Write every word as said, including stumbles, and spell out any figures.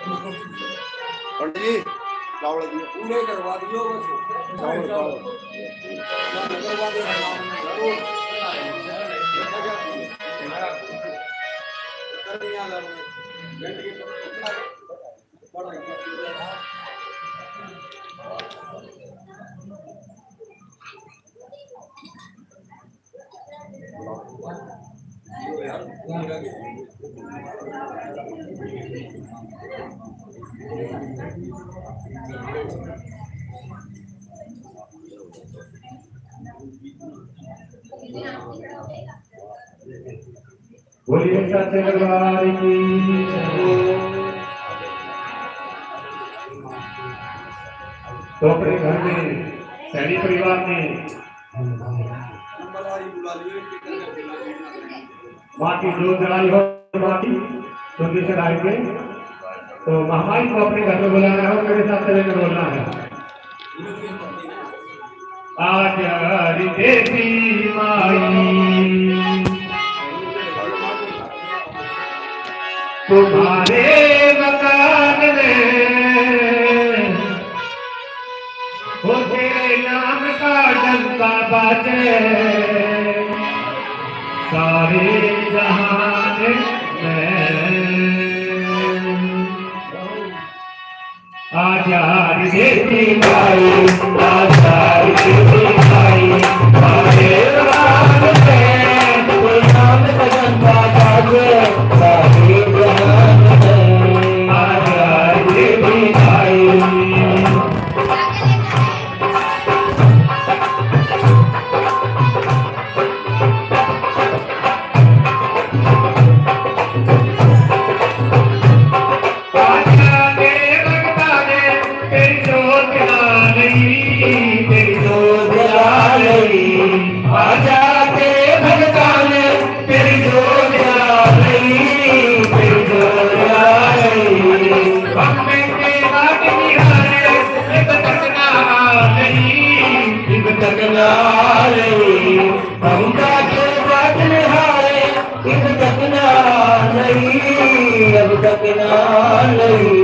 पंडित जी चावल पूरे करवा दियो बस चावल करवा दे बोलिए सच्चे दरबार की। तो अपने घर में सैनी परिवार में माटी जो जलाई हो माटी सुंदर से डाल के तो महामाई को अपने घर में बुलाना हो, मेरे साथ चले में बोलना है। आचार्य देवी माई तुम्हारे मकान में हो तेरे नाम का डंका बाजे सारे जहान में। आचार्य देवी माई आचार्य देवी माई तुम्हारे मकान में कोई नाम का डंका बाजे सारे जहान में। आचार्य देवी माई अब तक ना नहीं